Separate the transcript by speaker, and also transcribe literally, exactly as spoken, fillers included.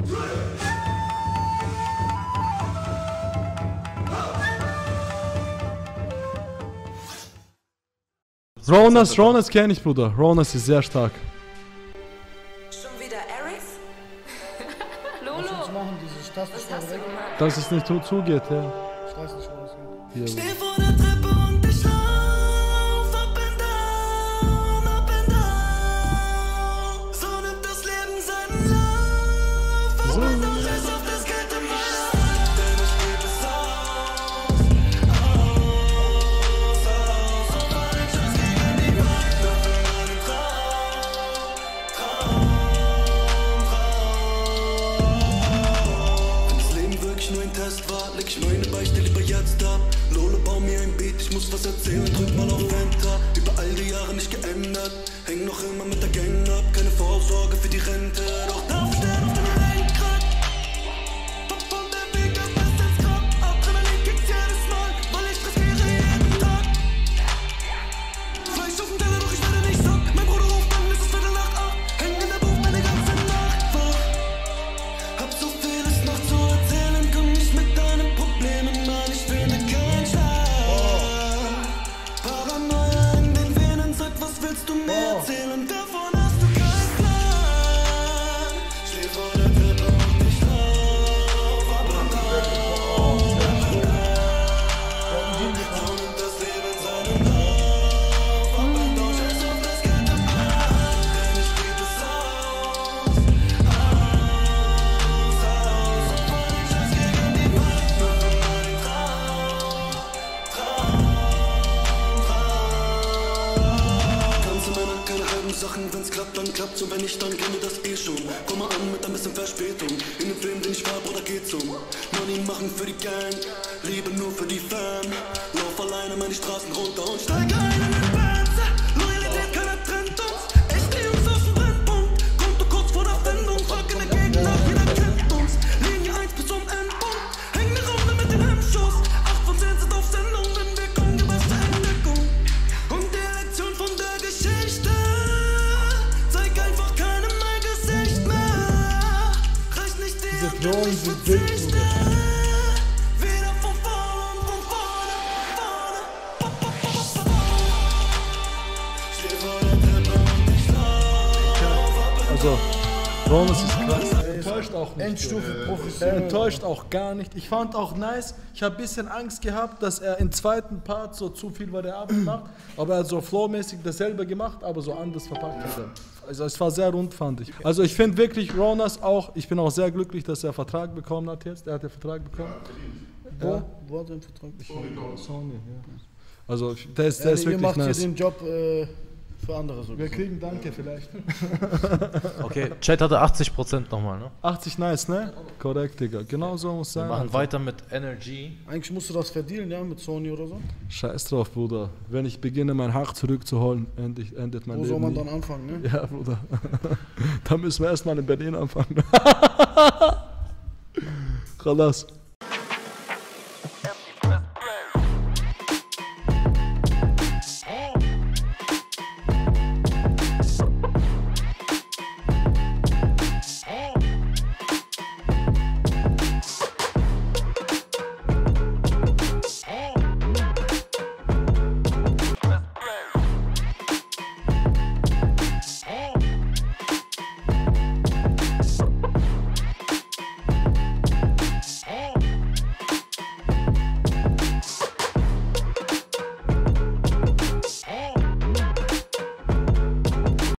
Speaker 1: Ronas, Ronas kenne ich, Bruder. Ronas ist sehr stark.
Speaker 2: Schon wieder Aris? Lolo!
Speaker 3: Was willst du machen, diese Tastenstelle weg?
Speaker 1: Dass es nicht so zugeht, ja.
Speaker 3: Ich weiß nicht, wo das geht.
Speaker 1: Hier.
Speaker 4: Steh vor der Treppe und ich lauf up and down, up and down. So nimmt das Leben seinen Lauf.
Speaker 1: So.
Speaker 4: Und dann scheiß auf das Geld im Haus. Denn ich geb es aus. Aus, aus. Und fahr den Scheiß gegen die Wand. Für meinen Traum, Traum, Traum. Wenn das Leben wirklich nur ein Test war, leg ich meine Beichte lieber jetzt ab. Lolo, bau mir ein Beat, ich muss was erzählen, drück mal auf Enter. Über all die Jahre nicht geändert, häng noch immer mit der Gang ab. Keine Vorsorge für die Rente, doch darf ich stehen auf dem Lenkrad. Pop von der Weg ab bis ins Grab. Adrenalin kickt jedes Mal, weil ich riskiere jeden Tag. Fleisch auf dem Teller, doch ich werde nicht satt. Mein Bruder ruft an, es ist Viertel nach acht. Häng in der Buch meine ganze Nacht wach. Hab so vieles noch zu erzählen, komm nicht mit deinen Problemen, Mann, ich finde keinen Schlaf. Paranoia in den Venen, sag, was willst du mir erzählen? Davon hast du keinen Plan. Steh vor der Treppe und ich lauf ab und down. So nimmt das Leben seinen Lauf. Ab und down, scheiß auf das Geld im Haus. Denn ich geb es aus. Aus, aus. Und fahr den Scheiß gegen die Wand. Nur für meinen Traum, Traum, Traum. Ganze Männer, keine halben Sachen, wenn's klappt, dann klappt's und wenn nicht, dann kennen wir das eh schon. Komm mal an mit ein bisschen Verspätung, in dem Film, den ich fahr, Bruder, geht's um Money machen für die Gang, Liebe nur für die Fam. Lauf alleine meine Straßen runter und steig ein in den Benz. Loyalität, keiner trennt uns, echt die Jungs aus dem Brennpunkt. Konto kurz vor der Wendung, frag in der Gegend nach, jeder kennt uns. Linie eins bis zum Endpunkt, häng eine Runde mit dem Hemmschuss. acht von zehn sind auf Sendung, wenn wir kommen, die beste Entdeckung. Und die Lektion von der Geschichte, zeig einfach keinem mein Gesicht mehr. Reicht nicht die
Speaker 3: Diese
Speaker 4: Hand,
Speaker 3: Drohnen
Speaker 4: ich
Speaker 3: sind wild,
Speaker 4: verzichte.
Speaker 3: Bruder.
Speaker 4: Wieder von vorne, von vorne, vorne. Pop, pop, pop, pop, pop. Steh vor der Treppe und ich lauf ab und
Speaker 1: Also, Ronas ist krass. Er enttäuscht auch nicht.
Speaker 3: Endstufe
Speaker 1: Er
Speaker 3: professionell.
Speaker 1: enttäuscht auch gar nicht. Ich fand auch nice, ich habe ein bisschen Angst gehabt, dass er im zweiten Part so zu viel Variablen macht, aber er hat so flowmäßig dasselbe gemacht, aber so anders verpackt hat er. Also es war sehr rund, fand ich. Also ich finde wirklich Ronas auch, ich bin auch sehr glücklich, dass er einen Vertrag bekommen hat jetzt. Er hat den Vertrag bekommen.
Speaker 3: Wo?
Speaker 1: Ja.
Speaker 3: Wo hat er den Vertrag?
Speaker 1: Sony, ja. Also der ist, der
Speaker 3: Ja,
Speaker 1: ist
Speaker 3: ihr
Speaker 1: wirklich
Speaker 3: macht
Speaker 1: nice.
Speaker 3: hier den Job äh, für andere so.
Speaker 1: Wir kriegen Danke vielleicht.
Speaker 5: Okay, Chat hatte achtzig Prozent nochmal, ne?
Speaker 1: achtzig nice, ne? Korrekt, Digga. Genau so muss
Speaker 5: Wir
Speaker 1: sein.
Speaker 5: machen
Speaker 1: Alter.
Speaker 5: weiter mit Energy.
Speaker 3: Eigentlich musst du das verdienen, ja, mit Sony oder so.
Speaker 1: Scheiß drauf, Bruder. Wenn ich beginne, mein Haar zurückzuholen, endet, endet mein
Speaker 3: Wo
Speaker 1: Leben
Speaker 3: soll man
Speaker 1: nie.
Speaker 3: dann anfangen, ne?
Speaker 1: Ja, Bruder. Da müssen wir erstmal in Berlin anfangen. Khalas.